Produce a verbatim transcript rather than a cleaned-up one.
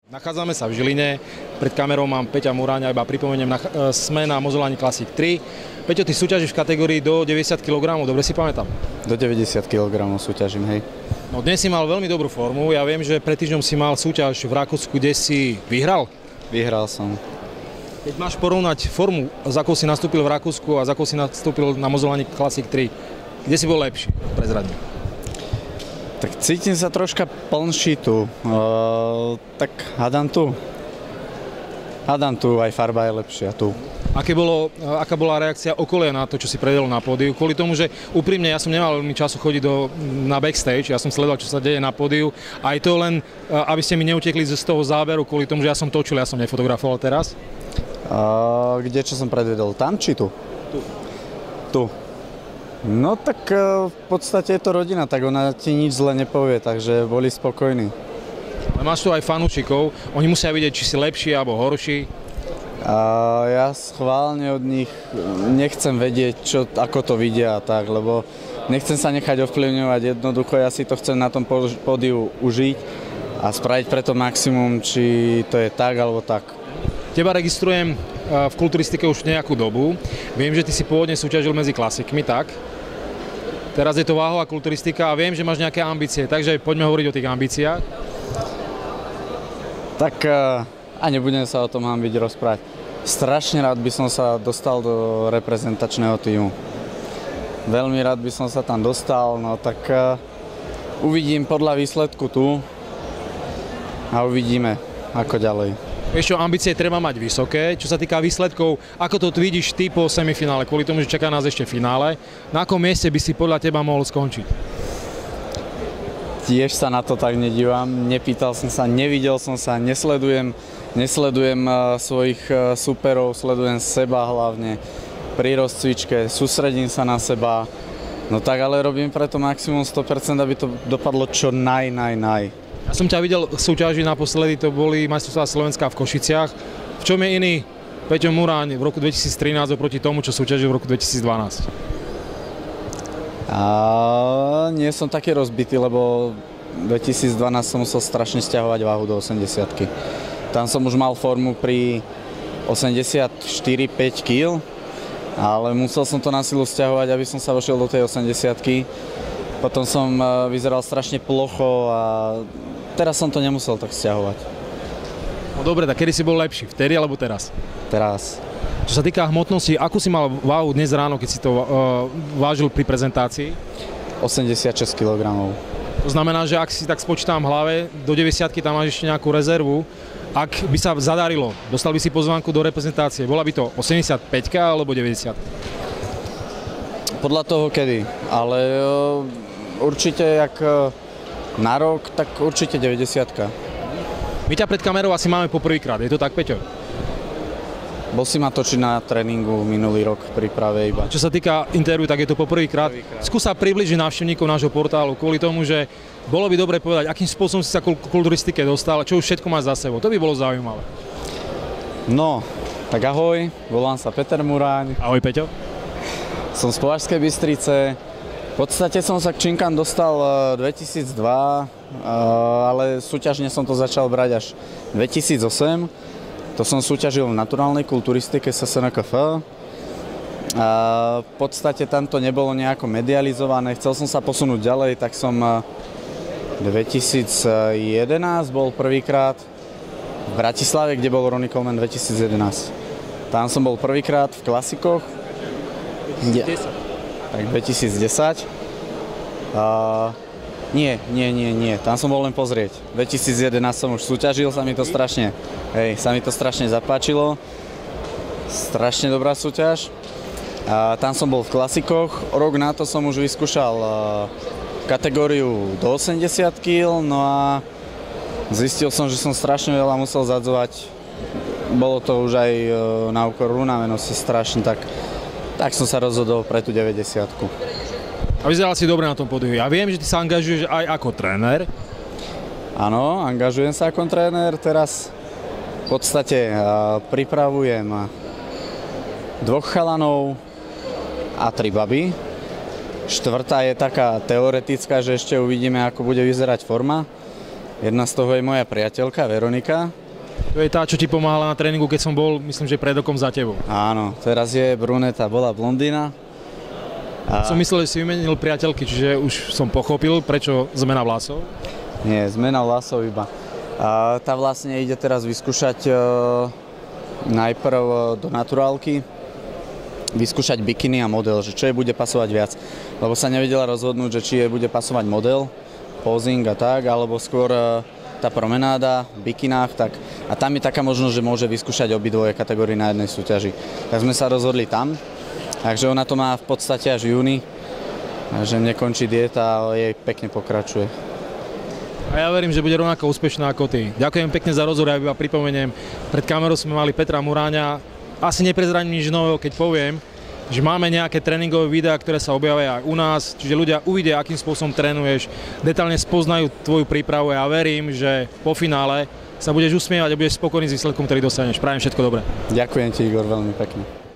Nachádzame sa v Žiline, pred kamerou mám Peťa Muráňa, iba pripomeniem, na, sme na Mozolani Classic tri. Peťo, ty súťažíš v kategórii do deväťdesiat kilogramov, dobre si pamätám? Do deväťdesiat kilogramov súťažím, hej. No dnes si mal veľmi dobrú formu, ja viem, že pred týždňom si mal súťaž v Rakúsku, kde si vyhral? Vyhral som. Keď máš porovnať formu, za akou si nastúpil v Rakúsku a za akou si nastúpil na Mozolani Classic tri, kde si bol lepší? Prezradni. Tak cítim sa troška plnší tu, uh, tak hádam tu. Hádam tu, aj farba je lepšia tu. Aké bolo, aká bola reakcia okolia na to, čo si predvedol na pódiu? Kvôli tomu, že úprimne ja som nemal veľmi času chodiť do, na backstage, ja som sledoval, čo sa deje na pódiu. Aj to len, aby ste mi neutekli z toho záberu, kvôli tomu, že ja som točil, ja som nefotografoval teraz. Uh, kde čo som predvedol? Tam či tu? Tu. Tu. No tak v podstate je to rodina, tak ona ti nič zle nepovie, takže boli spokojní. Ale máš tu aj fanúšikov, oni musia vidieť, či si lepší alebo horší. A ja schválne od nich nechcem vedieť, čo, ako to vidia a tak, lebo nechcem sa nechať ovplyvňovať, jednoducho ja si to chcem na tom pódiu užiť a spraviť preto maximum, či to je tak alebo tak. Teba registrujem v kulturistike už nejakú dobu. Viem, že ty si pôvodne súťažil medzi klasikmi, tak? Teraz je to váhová kulturistika a viem, že máš nejaké ambície, takže poďme hovoriť o tých ambíciách. Tak a nebudem sa o tom hanbiť rozprávať. Strašne rád by som sa dostal do reprezentačného tímu. Veľmi rád by som sa tam dostal, no tak uvidím podľa výsledku tu a uvidíme, ako ďalej. Vieš čo, ambície treba mať vysoké. Čo sa týka výsledkov, ako to vidíš ty po semifinále, kvôli tomu, že čaká nás ešte finále, na akom mieste by si podľa teba mohol skončiť? Tiež sa na to tak nedívam, nepýtal som sa, nevidel som sa, nesledujem, nesledujem svojich superov, sledujem seba hlavne pri rozcvičke, sústredím sa na seba, no tak ale robím preto maximum sto percent, aby to dopadlo čo naj, naj, naj. Ja som ťa videl súťaži naposledy, to boli majstrovstvá Slovenska v Košiciach. V čom je iný Peťo Muráň v roku dvetisíctrinásť oproti tomu, čo súťažil v roku dvetisícdvanásť? A nie som taký rozbitý, lebo v dvetisícdvanásť som musel strašne stiahovať váhu do osemdesiatky. Tam som už mal formu pri osemdesiatštyri päť kíl, ale musel som to na silu stiahovať, aby som sa vošiel do tej osemdesiatky. Potom som vyzeral strašne plocho a teraz som to nemusel tak stiahovať. No dobre, tak kedy si bol lepší? Vtedy alebo teraz? Teraz. Čo sa týka hmotnosti, akú si mal váhu dnes ráno, keď si to uh, vážil pri prezentácii? osemdesiatšesť kilogramov. To znamená, že ak si tak spočítam v hlave, do deväťdesiatky tam máš ešte nejakú rezervu. Ak by sa zadarilo, dostal by si pozvánku do reprezentácie, bola by to osemdesiatpäť alebo deväťdesiat? Podľa toho kedy, ale uh, určite jak uh, na rok, tak určite deväťdesiatka. My ťa pred kamerou asi máme poprvýkrát, je to tak, Peťo? Bol si ma točiť na tréningu minulý rok v príprave iba. Čo sa týka interviu, tak je to poprvýkrát. Skús sa približiť návštevníkov nášho portálu kvôli tomu, že bolo by dobre povedať, akým spôsobom si sa k kulturistike dostal, čo už všetko máš za sebou. To by bolo zaujímavé. No, tak ahoj, volám sa Peter Muráň. Ahoj, Peťo. Som z Považskej Bystrice. V podstate som sa k Čínkam dostal dvetisícdva, ale súťažne som to začal brať až dvetisícosem. To som súťažil v naturálnej kulturistike es es en ká ef. A v podstate tam to nebolo nejako medializované. Chcel som sa posunúť ďalej, tak som dvetisícjedenásť bol prvýkrát v Bratislave, kde bol Ronnie Coleman dvetisícjedenásť. Tam som bol prvýkrát v klasikoch. dvetisícdesať. Tak dvetisícdesať. Uh, nie, nie, nie, nie. Tam som bol len pozrieť. dvetisícjedenásť som už súťažil, sa mi to strašne, hej, sa mi to strašne zapáčilo. Strašne dobrá súťaž. Uh, tam som bol v klasikoch. Rok na to som už vyskúšal uh, kategóriu do osemdesiat kíl, no a zistil som, že som strašne veľa musel zadzovať. Bolo to už aj uh, na úkor unavenosti strašne, tak Tak som sa rozhodol pre tú deväťdesiatku. A vyzeral si dobre na tom pódiu. Ja viem, že ty sa angažuješ aj ako tréner. Áno, angažujem sa ako tréner. Teraz v podstate uh, pripravujem dvoch chalanov a tri baby. Štvrtá je taká teoretická, že ešte uvidíme, ako bude vyzerať forma. Jedna z toho je moja priateľka Veronika. To je tá, čo ti pomáhala na tréningu, keď som bol, myslím, že pred rokom za tebou. Áno, teraz je bruneta, bola blondína. A... Som myslel, že si vymenil priateľky, čiže už som pochopil, prečo zmena vlasov. Nie, zmena vlasov iba. A tá vlastne ide teraz vyskúšať e, najprv do naturálky, vyskúšať bikiny a model, že čo jej bude pasovať viac. Lebo sa nevedela rozhodnúť, že či jej bude pasovať model, posing a tak, alebo skôr e, tá promenáda v bikinách, tak a tam je taká možnosť, že môže vyskúšať obidvoje kategórie na jednej súťaži. Tak sme sa rozhodli tam, takže ona to má v podstate až v júni, že nekončí dieta a jej pekne pokračuje. A ja verím, že bude rovnako úspešná ako ty. Ďakujem pekne za rozhovor, ja iba pripomeniem, pred kamerou sme mali Petra Muráňa, asi neprezradím nič nového, keď poviem, že máme nejaké tréningové videá, ktoré sa objavia aj u nás, čiže ľudia uvidia, akým spôsobom trénuješ, detálne spoznajú tvoju prípravu a ja verím, že po finále sa budeš usmievať a budeš spokojný s výsledkom, ktorý dostaneš. Prajem všetko dobré. Ďakujem ti, Igor, veľmi pekne.